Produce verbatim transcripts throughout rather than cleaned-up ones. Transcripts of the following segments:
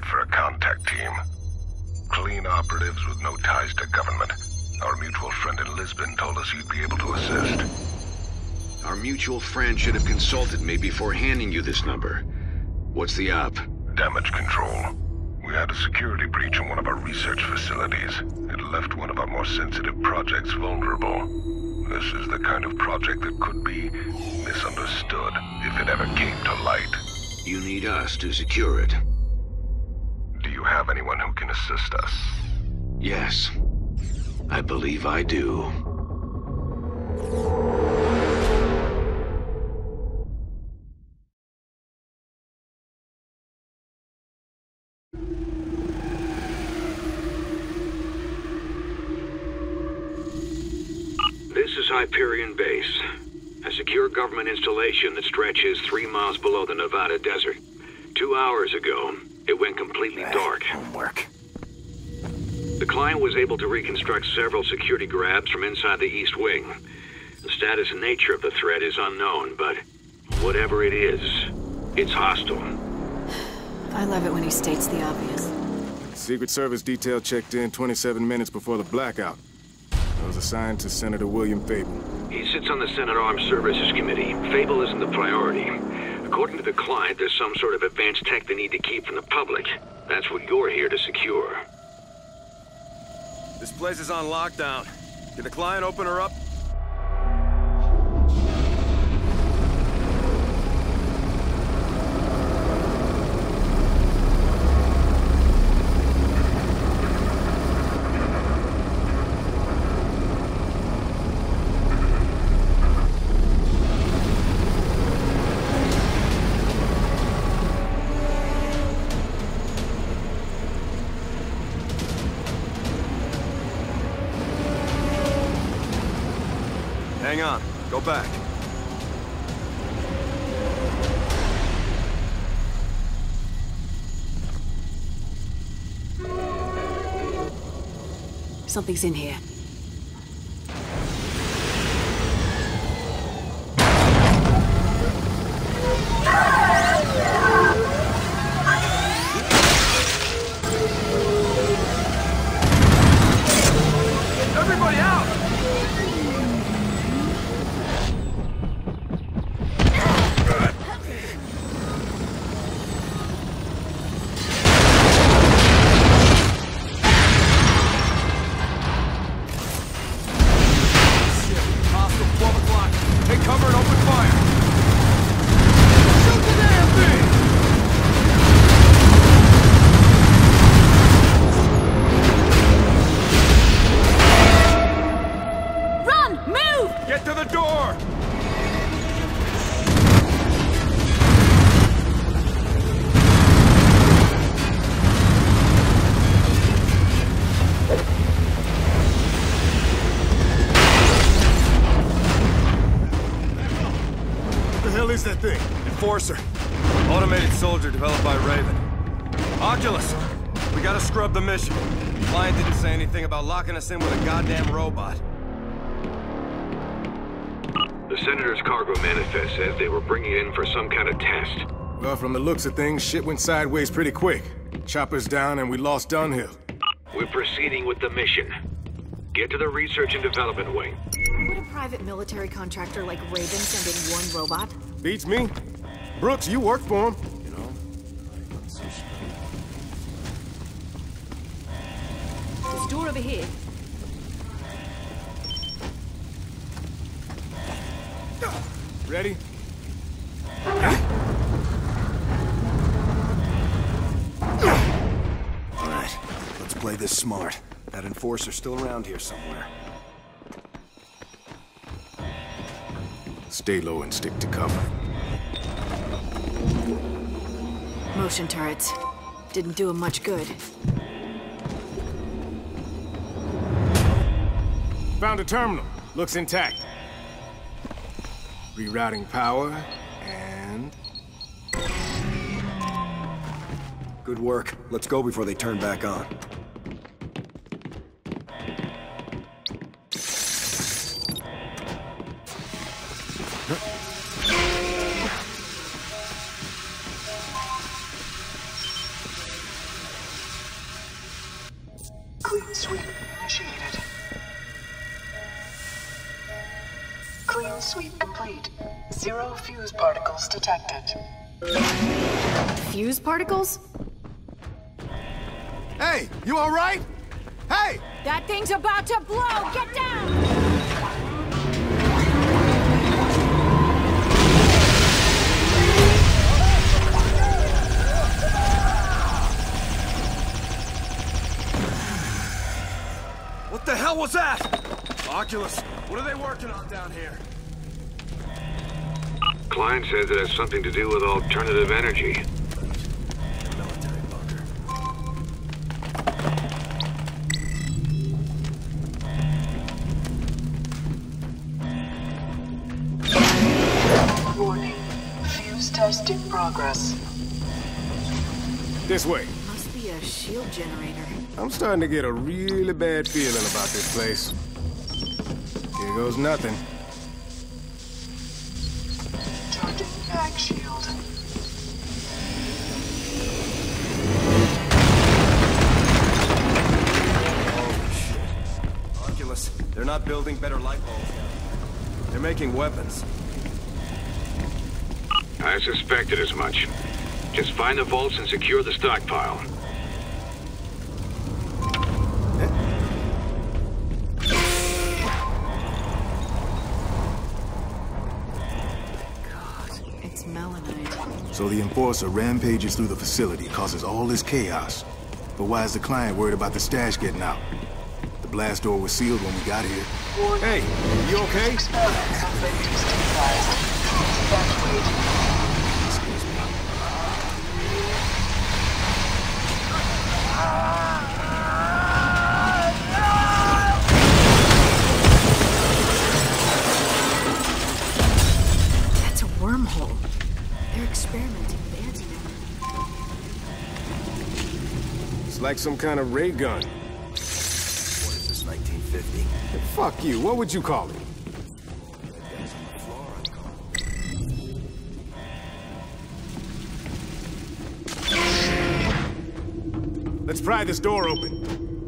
for a contact team. Clean operatives with no ties to government. Our mutual friend in Lisbon told us you'd be able to assist. Our mutual friend should have consulted me before handing you this number. What's the op? Damage control. We had a security breach in one of our research facilities. It left one of our more sensitive projects vulnerable. This is the kind of project that could be misunderstood if it ever came to light. You need us to secure it. Do you have anyone who can assist us? Yes. I believe I do. This is Hyperion Base, a secure government installation that stretches three miles below the Nevada desert. Two hours ago, it went completely dark. Homework. The client was able to reconstruct several security grabs from inside the East Wing. The status and nature of the threat is unknown, but whatever it is, it's hostile. I love it when he states the obvious. Secret Service detail checked in twenty-seven minutes before the blackout. I was assigned to Senator William Fable. He sits on the Senate Armed Services Committee. Fable isn't the priority. According to the client, there's some sort of advanced tech they need to keep from the public. That's what you're here to secure. This place is on lockdown. Can the client open her up? Hang on. Go back. Something's in here. Everybody out! That thing? Enforcer. Automated soldier developed by Raven. Oculus, we gotta scrub the mission. The client didn't say anything about locking us in with a goddamn robot. The Senator's cargo manifest says they were bringing it in for some kind of test. Well, from the looks of things, shit went sideways pretty quick. Choppers down and we lost Dunhill. We're proceeding with the mission. Get to the research and development wing. Would a private military contractor like Raven send in one robot? Beats me. Brooks, you work for him. You know? There's a door over here. Ready? All right, let's play this smart. That enforcer's still around here somewhere. Stay low and stick to cover. Motion turrets. Didn't do him much good. Found a terminal. Looks intact. Rerouting power, and... Good work. Let's go before they turn back on. Clean sweep complete. Zero fuse particles detected. Fuse particles? Hey, you all right? Hey! That thing's about to blow! Get down! What the hell was that? Oculus, what are they working on down here? Klein says it has something to do with alternative energy. Military bunker. Warning. Fuse test in progress. This way. Must be a shield generator. I'm starting to get a really bad feeling about this place. Here goes nothing. Charging mag shield. Holy shit. Oculus, they're not building better light bulbs now. They're making weapons. I suspected as much. Just find the vaults and secure the stockpile. So the Enforcer rampages through the facility, causes all this chaos. But why is the client worried about the stash getting out? The blast door was sealed when we got here. Hey, you okay? Experiments have been destabilized. Evacuate. Excuse me. That's a wormhole. They're experimenting with antimatter. It's like some kind of ray gun. What is this, nineteen fifty? Fuck you, what would you call it? Let's pry this door open.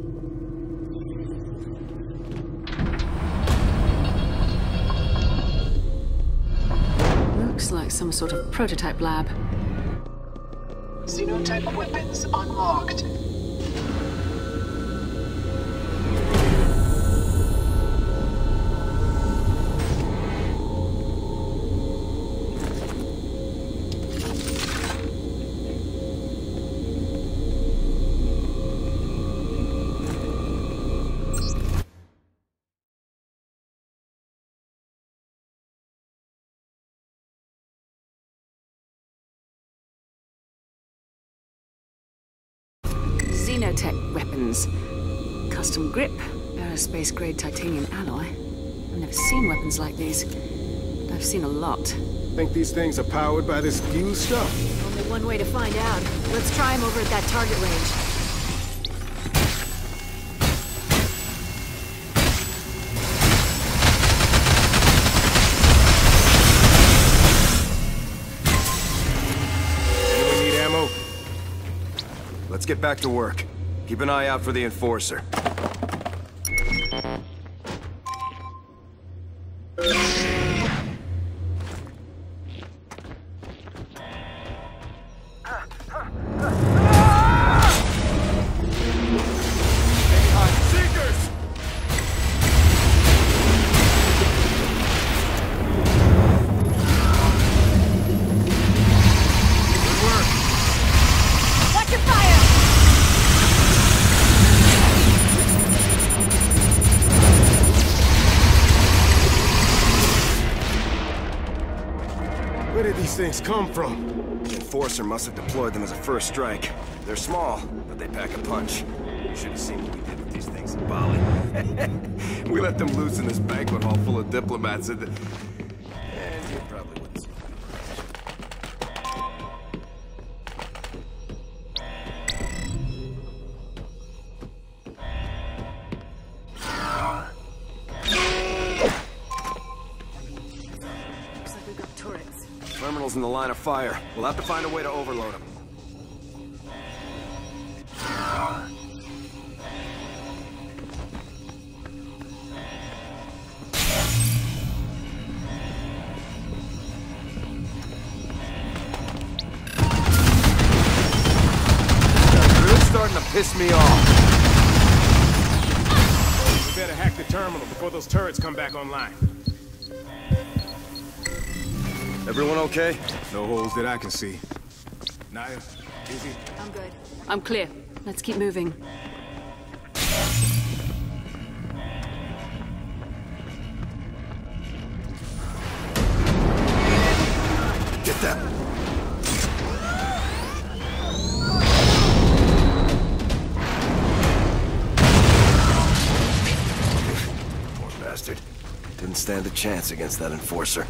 Looks like some sort of prototype lab. Xenotype weapons unlocked. Xenotech weapons. Custom grip, aerospace-grade titanium alloy. I've never seen weapons like these, but I've seen a lot. Think these things are powered by this fuse stuff? Only one way to find out. Let's try them over at that target range. Anyone need ammo? Let's get back to work. Keep an eye out for the Enforcer. Seekers! Good work. Watch your fire! Where did these things come from? The Enforcer must have deployed them as a first strike. They're small, but they pack a punch. You should have seen what we did with these things in Bali. We let them loose in this banquet hall full of diplomats and... And you probably wouldn't see Looks like we've got turrets. Terminal's in the line of fire. We'll have to find a way to overload them. piss me off. We better hack the terminal before those turrets come back online. Everyone okay? No holes that I can see. Naya, Izzy? I'm good. I'm clear. Let's keep moving. Get that. Poor bastard. Didn't stand a chance against that enforcer.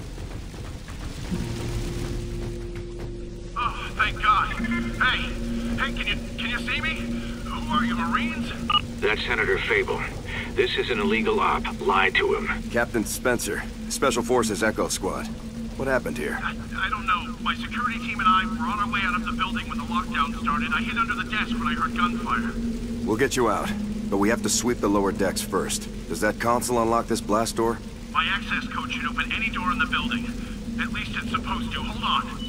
Oh, thank God. Hey, hey, can you can you see me? Who are you, Marines? That's Senator Fable. This is an illegal op. Lie to him. Captain Spencer, Special Forces Echo Squad. What happened here? I, I don't know. My security team and I were on our way out of the building when the lockdown started. I hid under the desk when I heard gunfire. We'll get you out, but we have to sweep the lower decks first. Does that console unlock this blast door? My access code should open any door in the building. At least it's supposed to. Hold on.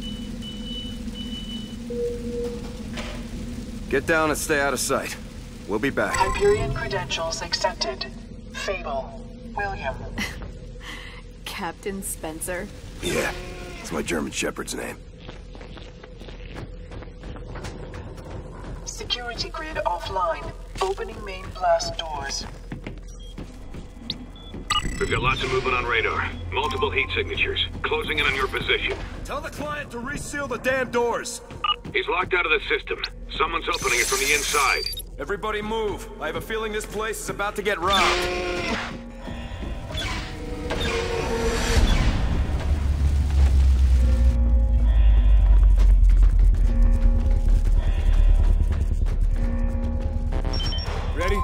Get down and stay out of sight. We'll be back. Hyperion credentials accepted. Fable. William. Captain Spencer. Yeah, it's my German Shepherd's name. Security grid offline. Opening main blast doors. We've got lots of movement on radar. Multiple heat signatures. Closing in on your position. Tell the client to reseal the damn doors. He's locked out of the system. Someone's opening it from the inside. Everybody move. I have a feeling this place is about to get robbed. Ready?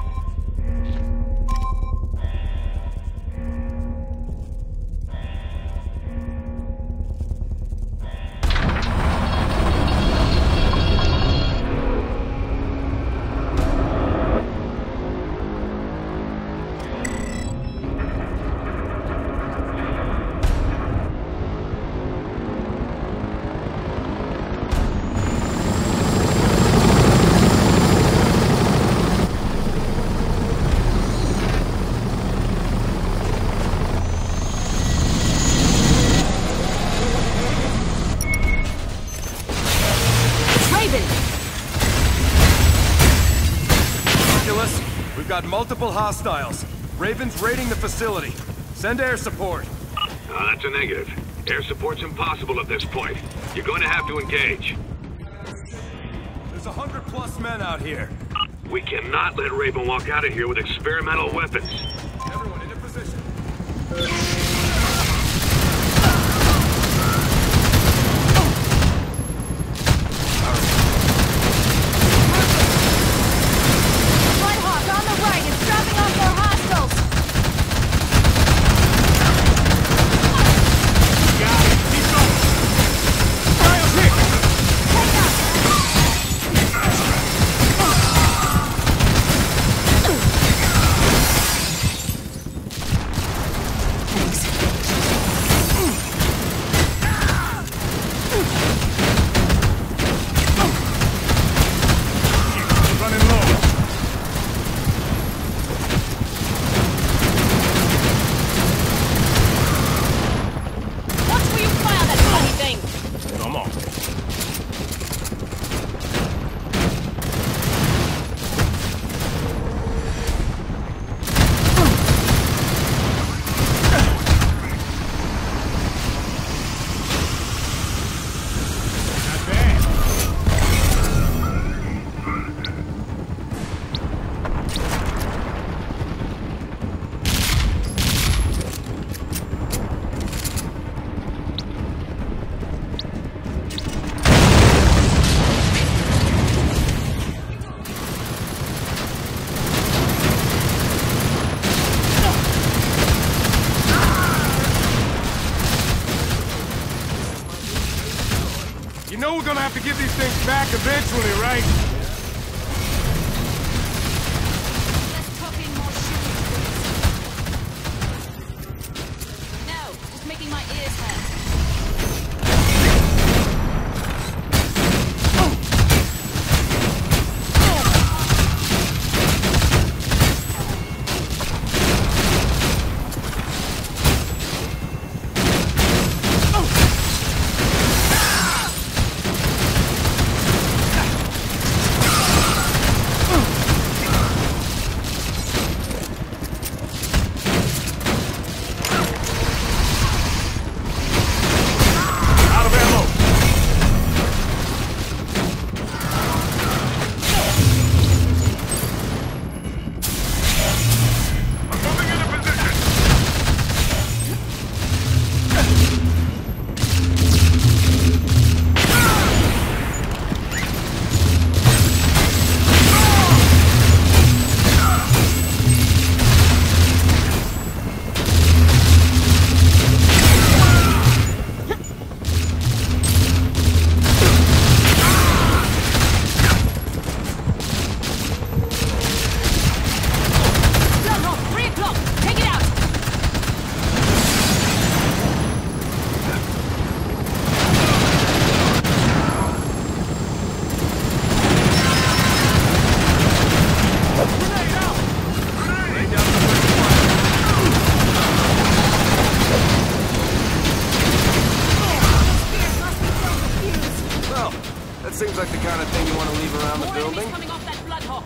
We've got multiple hostiles. Raven's raiding the facility. Send air support. Uh, that's a negative. Air support's impossible at this point. You're going to have to engage. There's a hundred plus men out here. We cannot let Raven walk out of here with experimental weapons. Everyone into position. You know we're gonna have to give these things back eventually, right? Let's pop in more shooting, please. No, just making my ears hurt. Seems like the kind of thing you want to leave around the building. Coming off that Bloodhawk.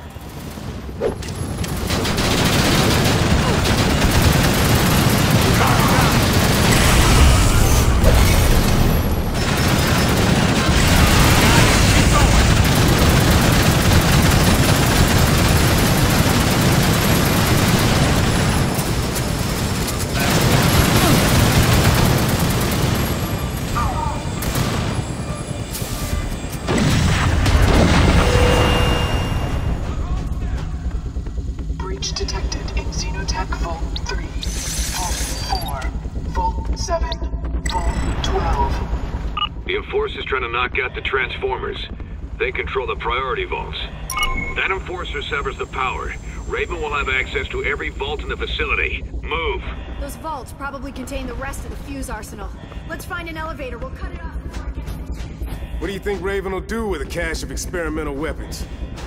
Detected in Xenotech Vault three, Vault four, Vault seven, Vault twelve. The Enforcer's trying to knock out the Transformers. They control the priority vaults. That Enforcer severs the power. Raven will have access to every vault in the facility. Move! Those vaults probably contain the rest of the fuse arsenal. Let's find an elevator. We'll cut it off. What do you think Raven will do with a cache of experimental weapons?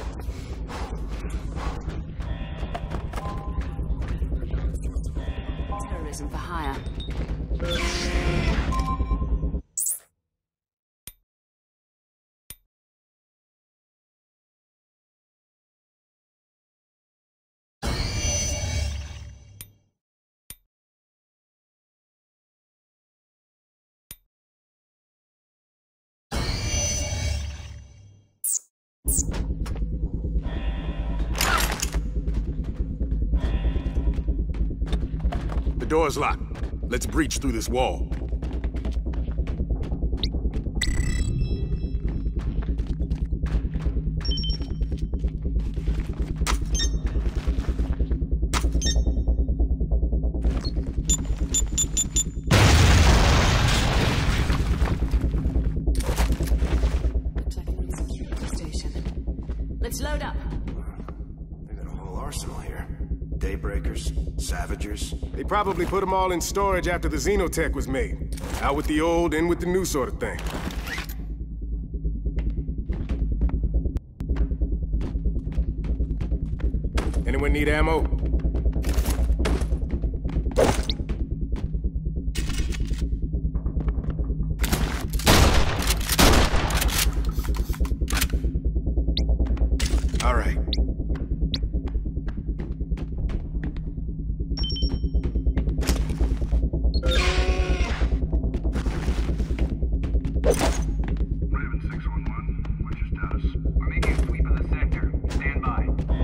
Terrorism for hire. The door's locked. Let's breach through this wall. Let's load up. They got a whole arsenal here. Daybreakers, Savagers. They probably put them all in storage after the Xenotech was made. Out with the old, in with the new sort of thing. Anyone need ammo? All right. Raven six one one, what's your status? We're making a sweep of the sector. Stand by.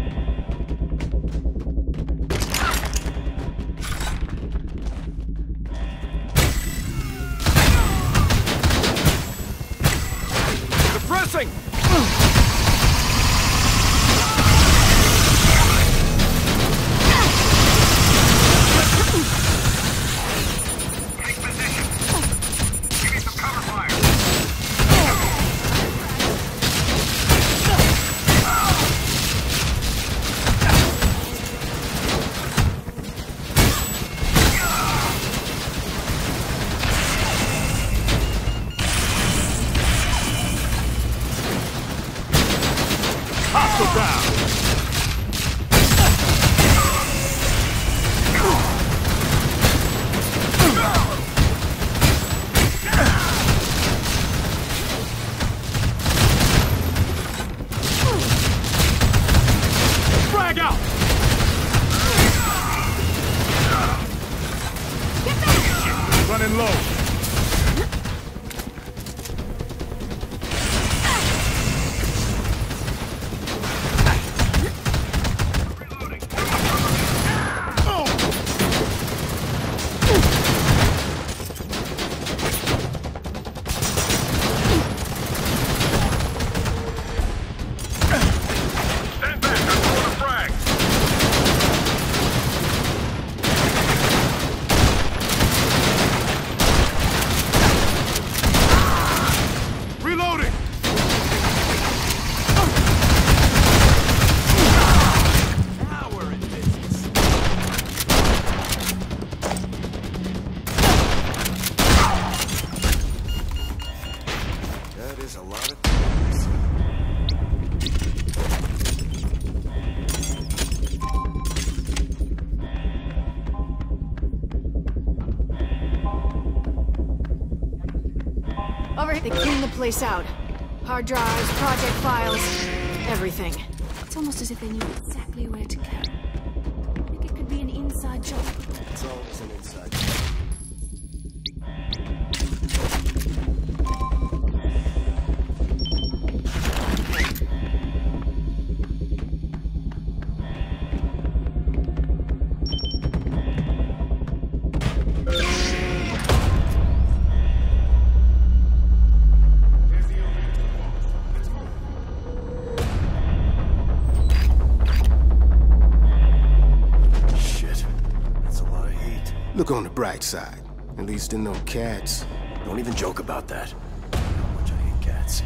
Suppressing! Take position. Give me some cover fire. Over here. They cleaned the place out. Hard drives, project files, everything. It's almost as if they knew exactly where to go. I think it could be an inside job. It's always an inside. Look on the bright side. At least in no cats. Don't even joke about that. How much I hate cats.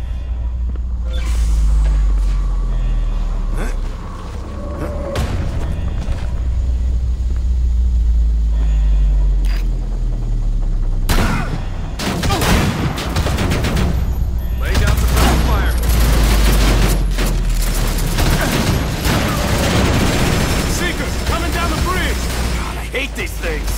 Huh? Huh? Lay down some fire. Seekers, coming down the bridge! God, I hate these things!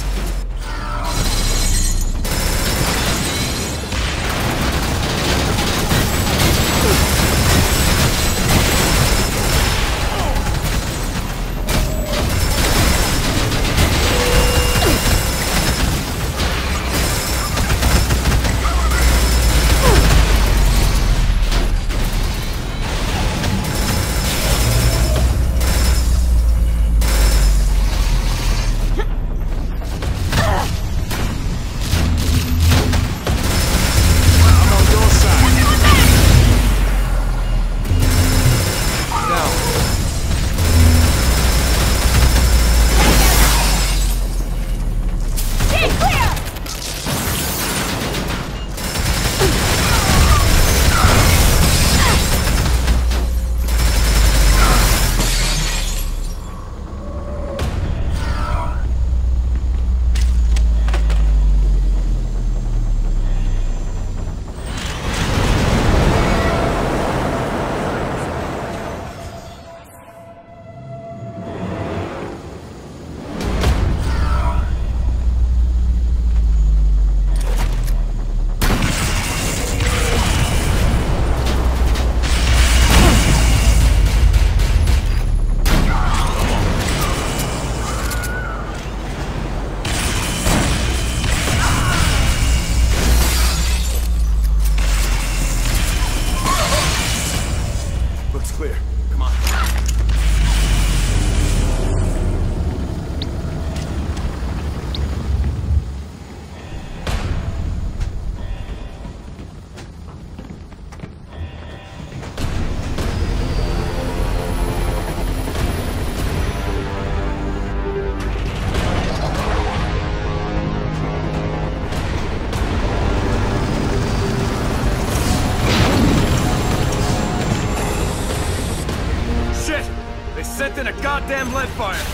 Sent in a goddamn lead fire!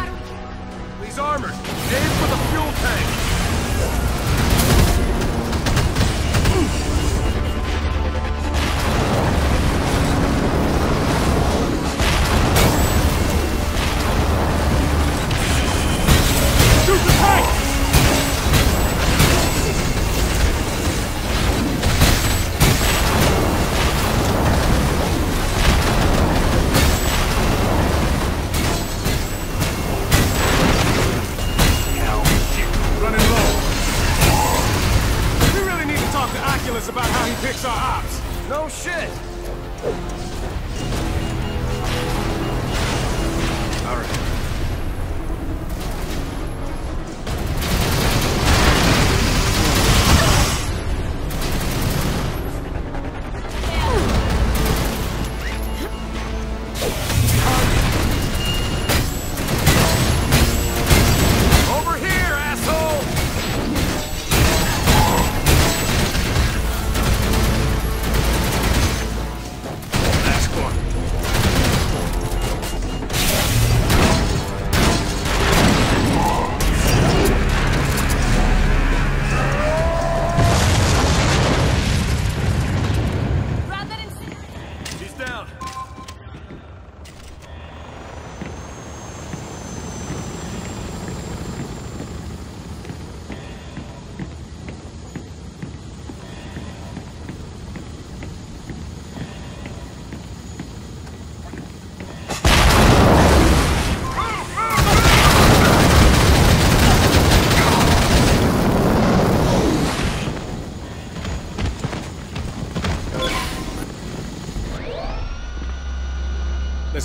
These armors, aim for the fuel tank! Shoot the tank! About how he picks our ops. No shit. All right. Over here, asshole.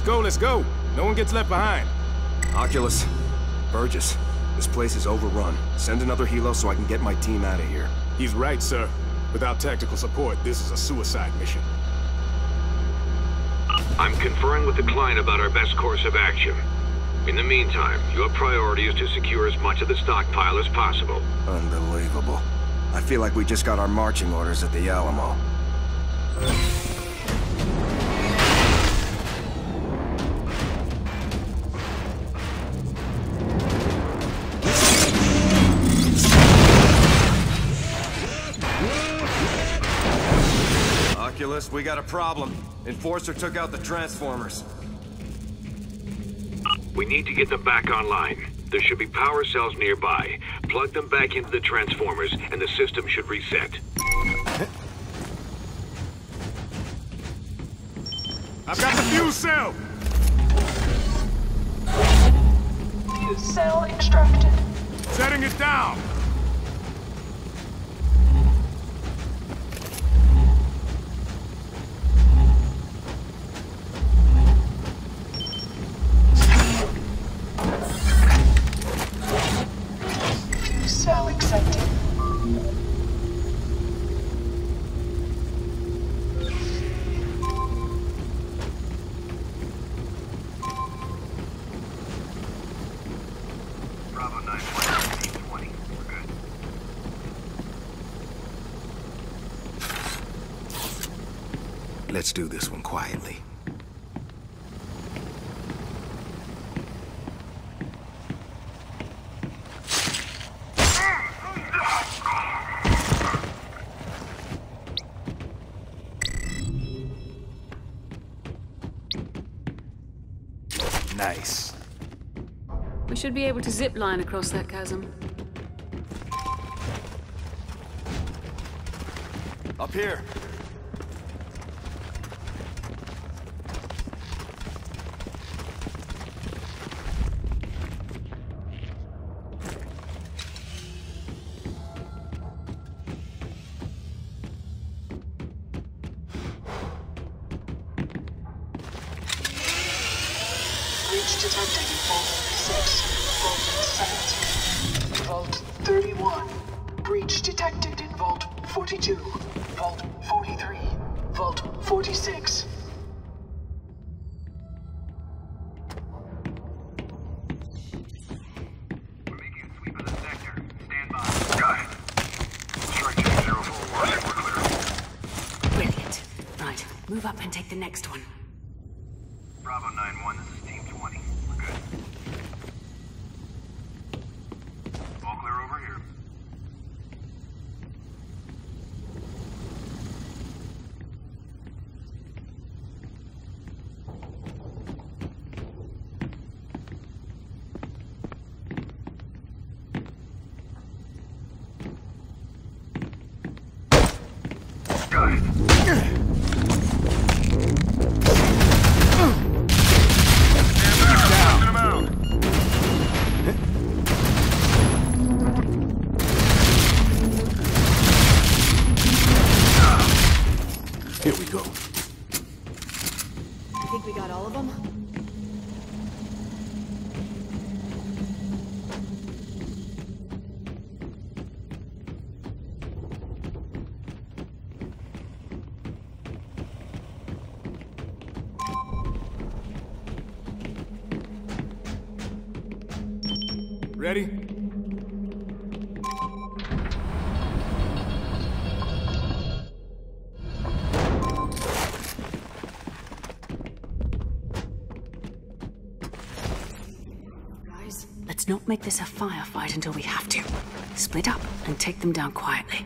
let's go, let's go. No one gets left behind. Oculus, Burgess, this place is overrun. Send another helo so I can get my team out of here. He's right, sir. Without tactical support, this is a suicide mission. I'm conferring with the client about our best course of action. In the meantime, your priority is to secure as much of the stockpile as possible. Unbelievable. I feel like we just got our marching orders at the Alamo. Oculus, we got a problem. Enforcer took out the transformers. We need to get them back online. There should be power cells nearby. Plug them back into the transformers, and the system should reset. I've got the fuse cell! Fuse cell extracted. Setting it down! Cell accepted. Bravo nine one, twenty. We're good. Let's do this one quietly. Nice. We should be able to zip line across that chasm. Up here. Breach detected in Vault six, Vault seventeen, Vault thirty-one. Breach detected in Vault forty-two, Vault forty-three, Vault forty-six. We're making a sweep of the sector. Stand by. Got it. Strike team zero four one. We're clear. Brilliant. Right, move up and take the next one. Bravo nine one, this is team twenty. We're good. All clear over here. Got it. Here we go. I think we got all of them. Ready? Guys, let's not make this a firefight until we have to. Split up and take them down quietly.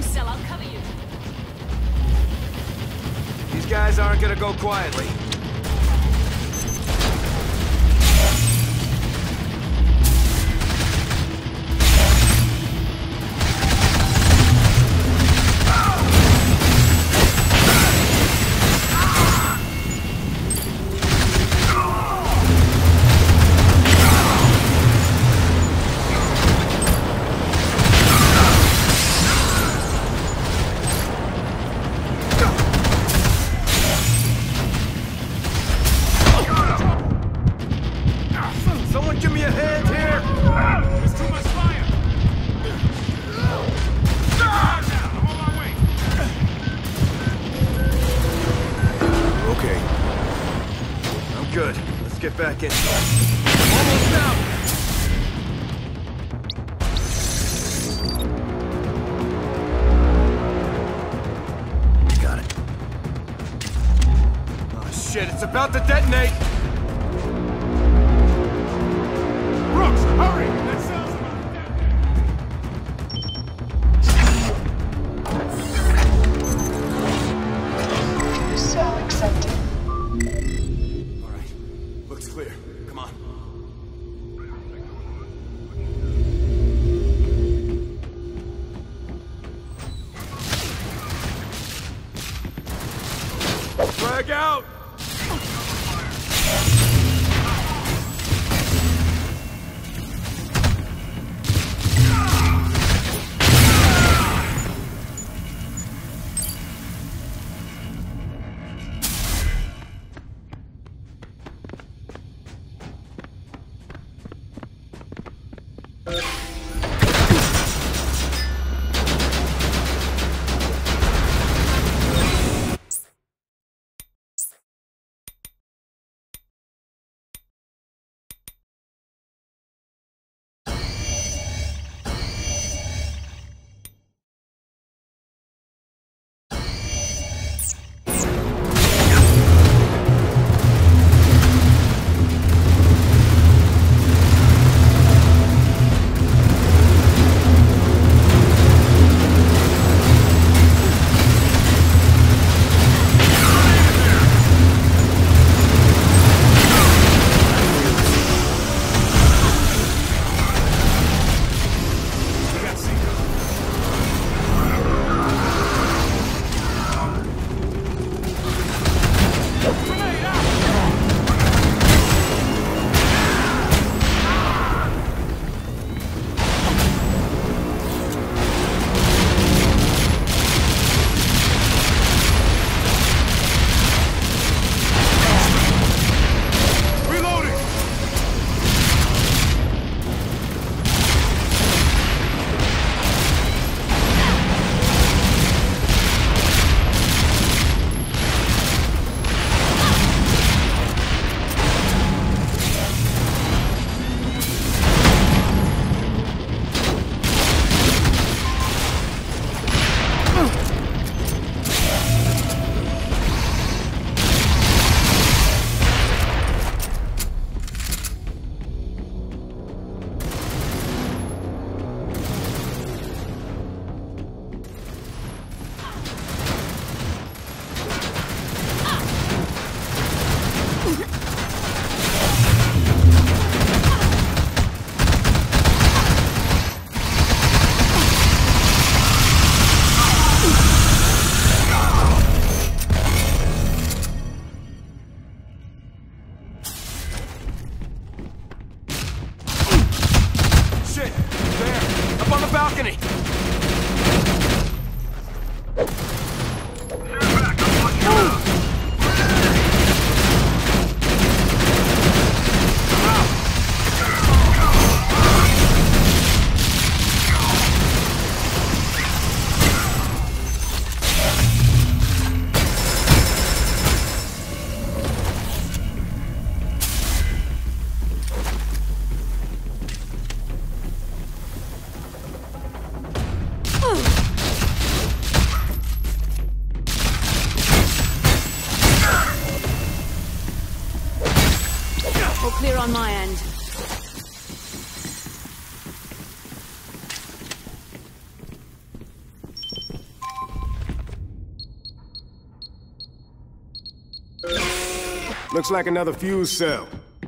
cell. I'll cover you. These guys aren't gonna go quietly. Someone give me a hand here! There's too much fire! I'm on my way! Okay. I'm good. Let's get back in. Almost out! Got it. Oh shit, it's about to detonate! Brooks, hurry! That sounds about New cell accepted. Alright. Looks clear. Come on. Frag out! balcony! All clear on my end. Looks like another fuse cell.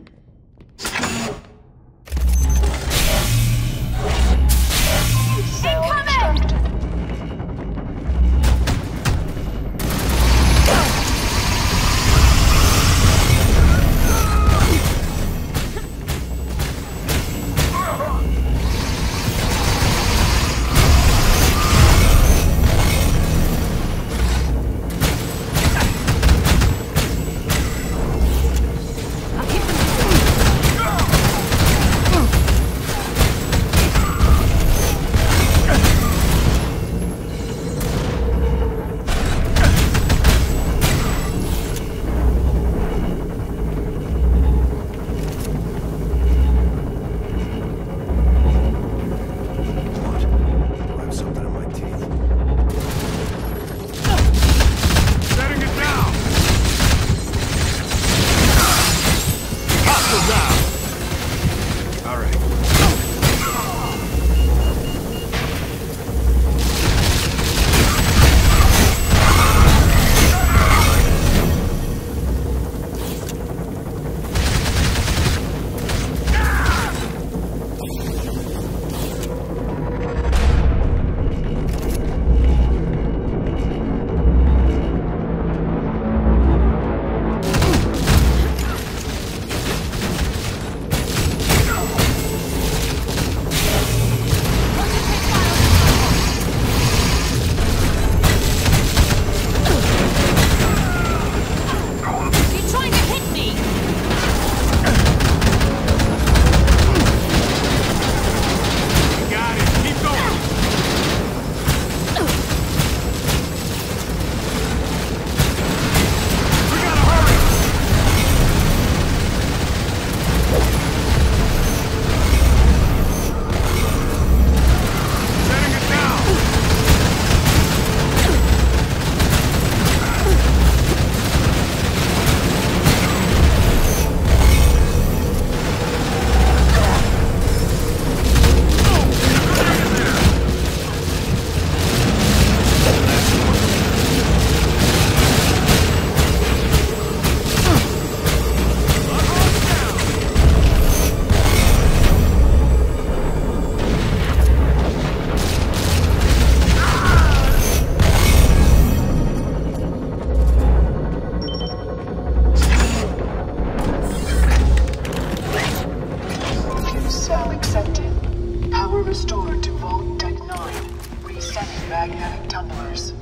Restored to Vault Deck nine. Resetting magnetic tumblers.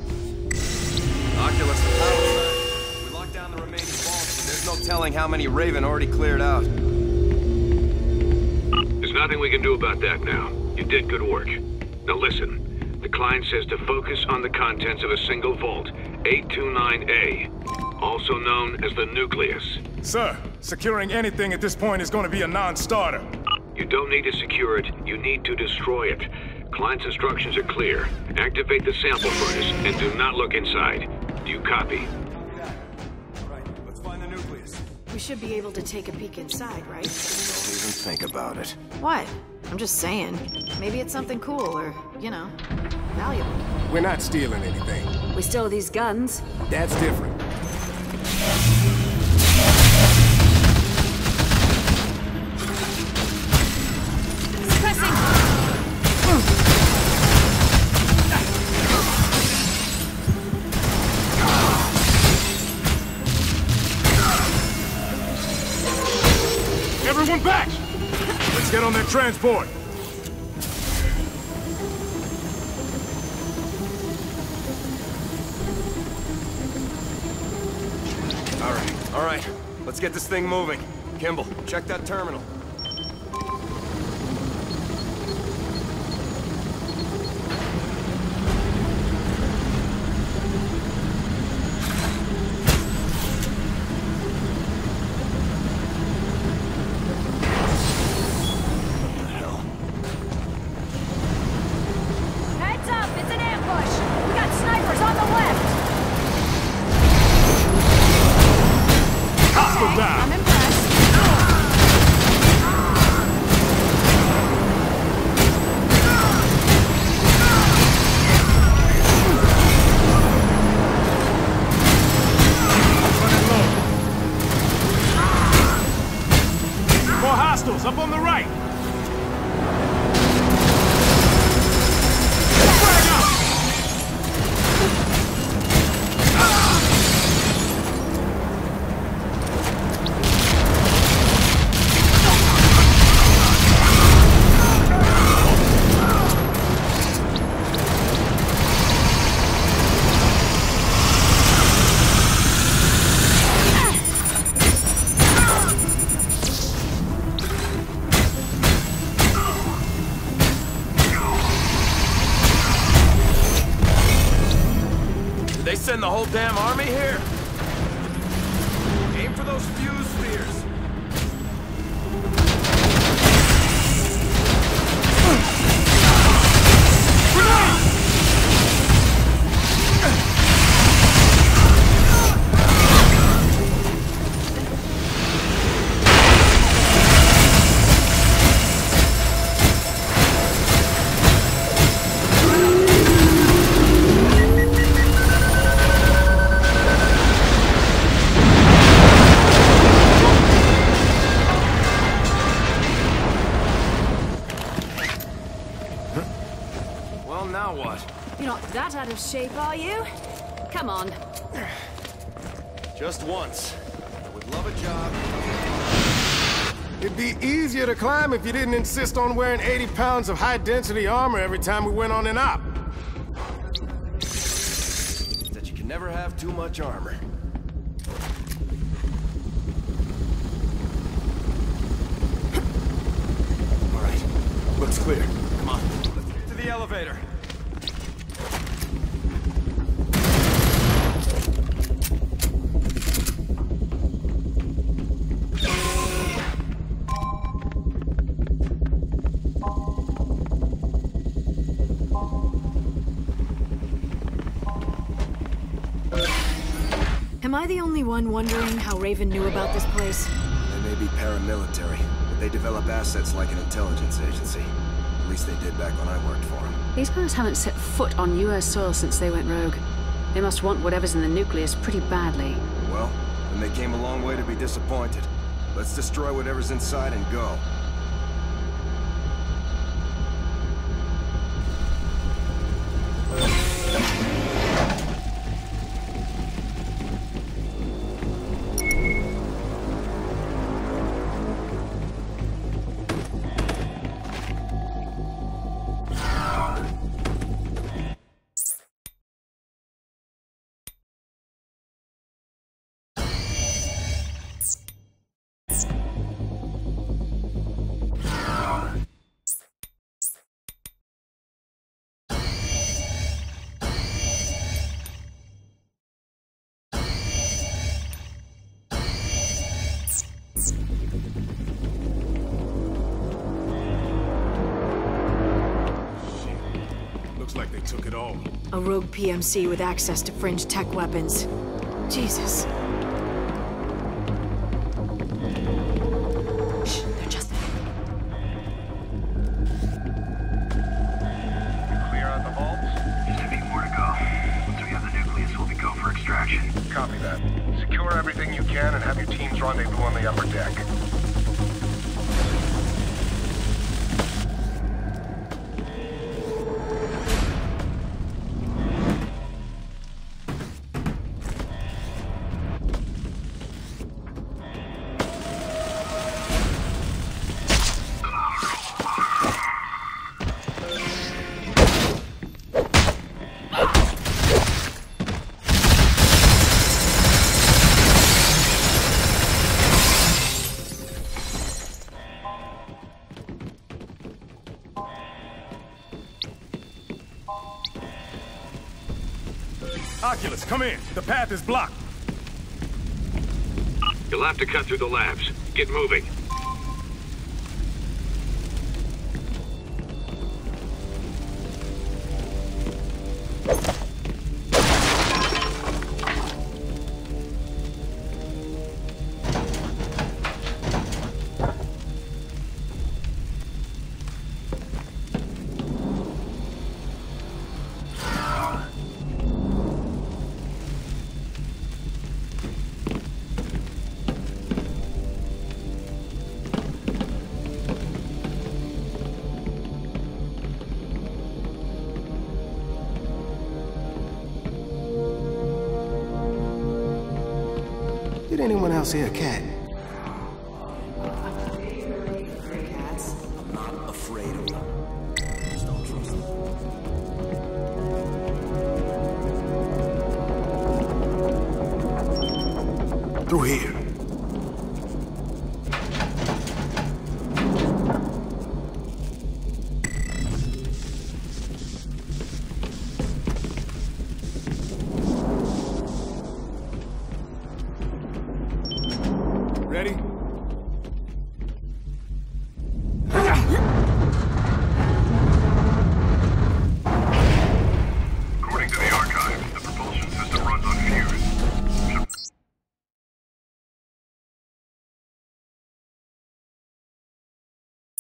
Oculus, the power side. We locked down the remaining vaults, and there's no telling how many Raven already cleared out. There's nothing we can do about that now. You did good work. Now listen. The client says to focus on the contents of a single vault, eight two nine A, also known as the nucleus. Sir, securing anything at this point is going to be a non-starter. You don't need to secure it, you need to destroy it. Client's instructions are clear. Activate the sample furnace and do not look inside. Do you copy? Right, let's find the nucleus. We should be able to take a peek inside, right? Don't even think about it. What? I'm just saying. Maybe it's something cool or, you know, valuable. We're not stealing anything. We stole these guns. That's different. Everyone back! Let's get on that transport! All right, all right. Let's get this thing moving. Kimball, check that terminal. they send the whole damn army here? Aim for those fuse spheres. That out of shape, are you? Come on. Just once. I would love a job. It'd be easier to climb if you didn't insist on wearing eighty pounds of high-density armor every time we went on an op. That you can never have too much armor. All right. Looks clear. Come on. Let's get to the elevator. Am I the only one wondering how Raven knew about this place? They may be paramilitary, but they develop assets like an intelligence agency. At least they did back when I worked for them. These guys haven't set foot on U S soil since they went rogue. They must want whatever's in the nucleus pretty badly. Well, then they came a long way to be disappointed. Let's destroy whatever's inside and go. Looks like they took it all. A rogue P M C with access to fringe tech weapons. Jesus. Shh, they're just there. Clear out the vaults? Just a few more to go. Once we have the nucleus, we'll be go for extraction. Copy that. Secure everything you can and have your teams rendezvous on the upper deck. Oculus, come in. The path is blocked. You'll have to cut through the labs. Get moving. Did anyone else hear a cat? Cats. I'm not afraid of them. Just don't trust them. Through here.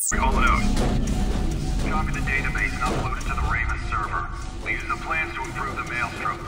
We haul it out. Copy the database and upload it to the Raven server. We'll use the plans to improve the Maelstrom.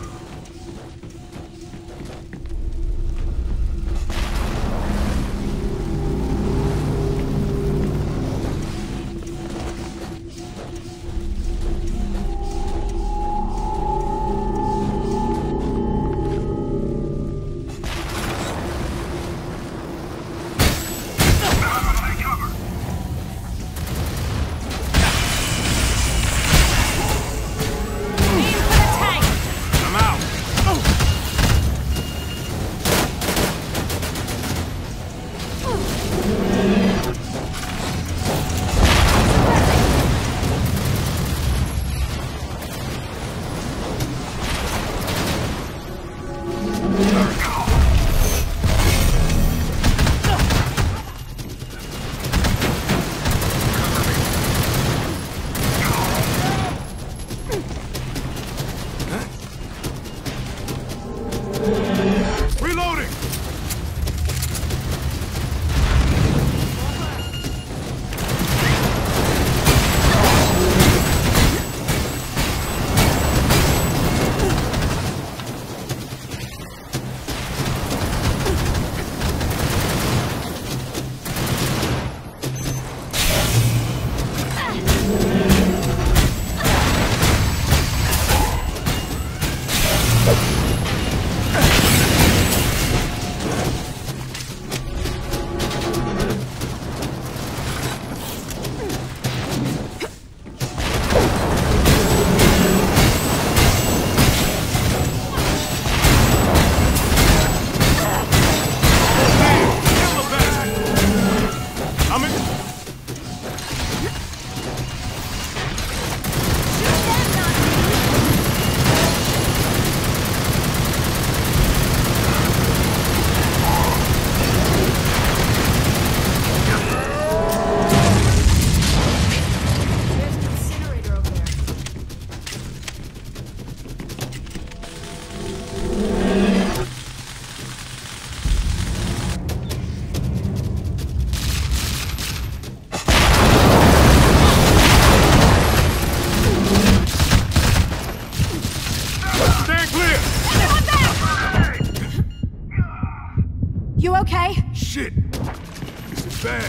You okay? Shit! This is bad.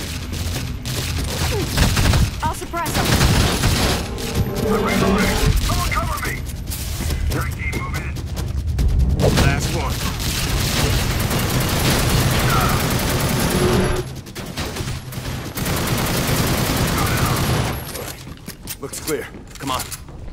I'll suppress him. Someone cover me! Strike team, move in. Last one. Looks clear. Come on.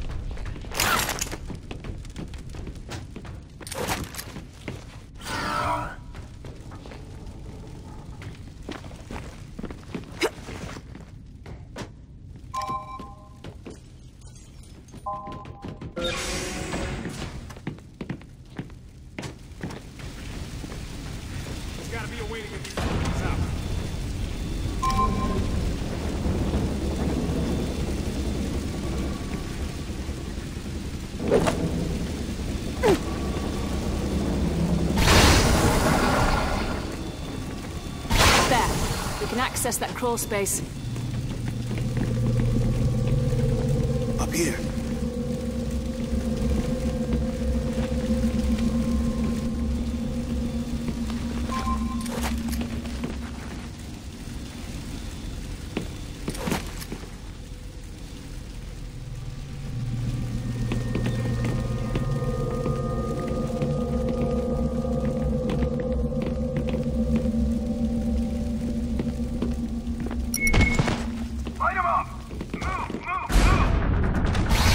There's gotta be a way to get these things out. There. We can access that crawl space. Up here. Light him up! Move, move, move!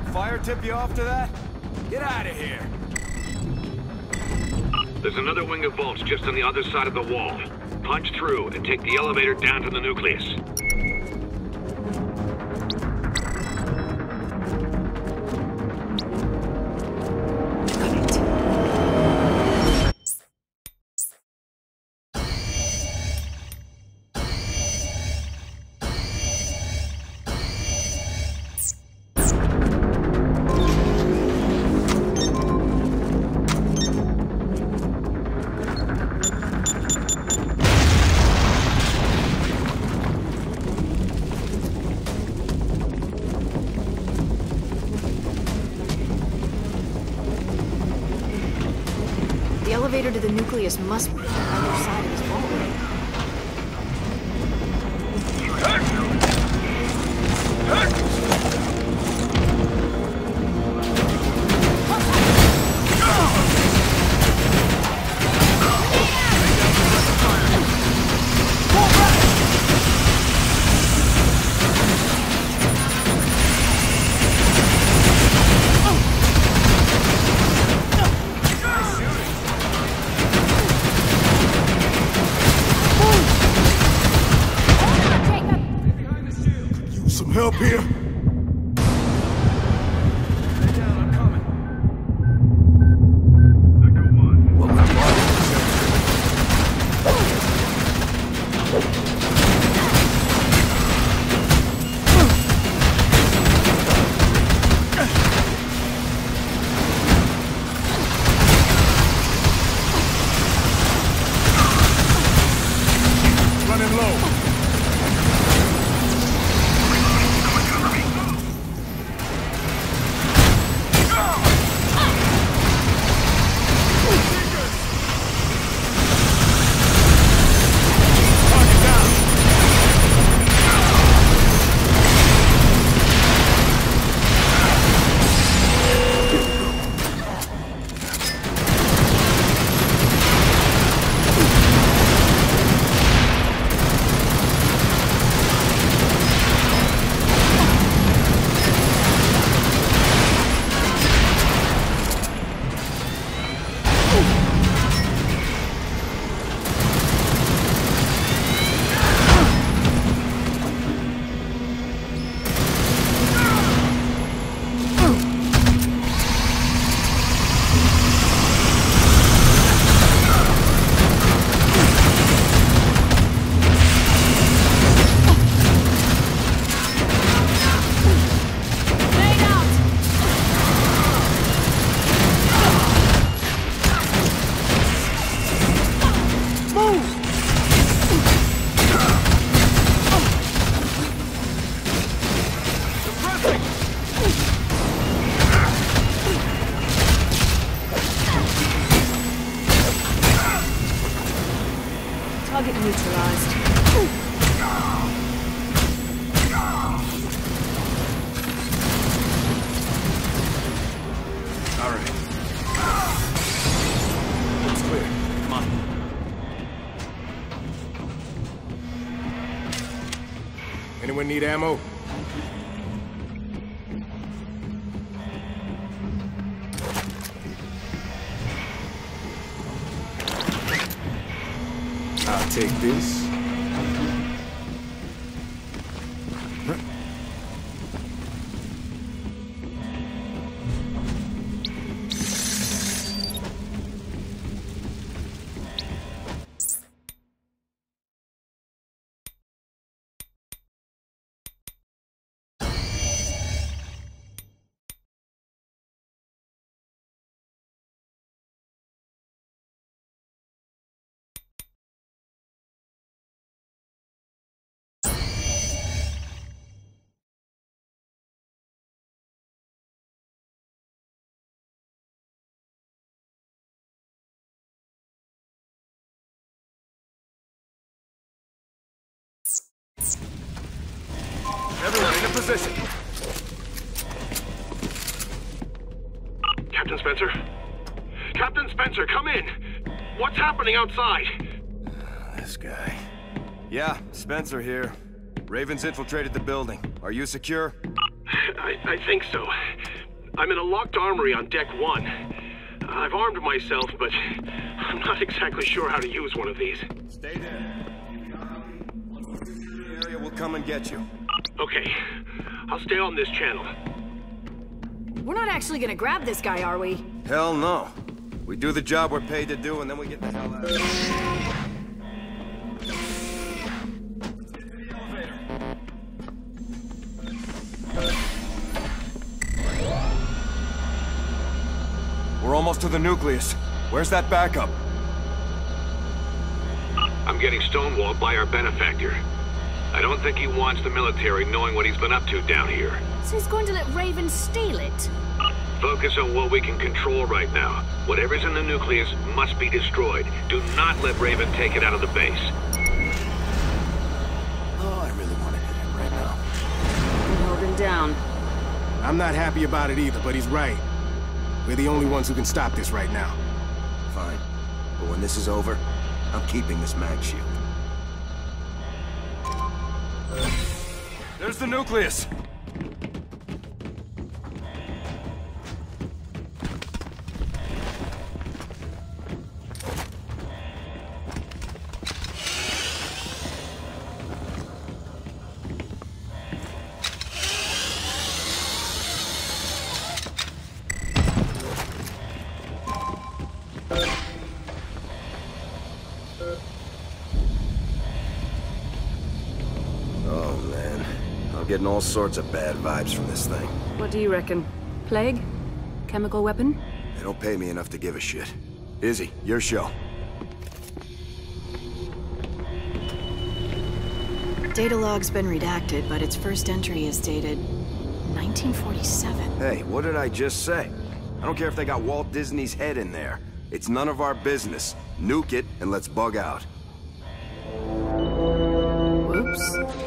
fire tip you off to that? Get out of here! There's another wing of vaults just on the other side of the wall. Punch through and take the elevator down to the nucleus. The elevator to the nucleus must be on the other side of this hallway. Some help here? Running low. Target neutralized. All right. Looks clear. Come on. Anyone need ammo? I'll take this. Everyone in a position. Captain Spencer? Captain Spencer, come in! What's happening outside? This guy. Yeah, Spencer here. Raven's infiltrated the building. Are you secure? I, I think so. I'm in a locked armory on deck one. I've armed myself, but I'm not exactly sure how to use one of these. Stay there. The area will come and get you. Okay. I'll stay on this channel. We're not actually gonna grab this guy, are we? Hell no. We do the job we're paid to do, and then we get the hell out of here. We're almost to the nucleus. Where's that backup? I'm getting stonewalled by our benefactor. I don't think he wants the military knowing what he's been up to down here. So he's going to let Raven steal it? Focus on what we can control right now. Whatever's in the nucleus must be destroyed. Do not let Raven take it out of the base. Oh, I really want to hit him right now. Hold him down. I'm not happy about it either, but he's right. We're the only ones who can stop this right now. Fine. But when this is over, I'm keeping this mag shield. There's the nucleus! Getting all sorts of bad vibes from this thing. What do you reckon? Plague? Chemical weapon? They don't pay me enough to give a shit. Izzy, your show. Data log's been redacted, but its first entry is dated nineteen forty-seven. Hey, what did I just say? I don't care if they got Walt Disney's head in there. It's none of our business. Nuke it and let's bug out. Whoops.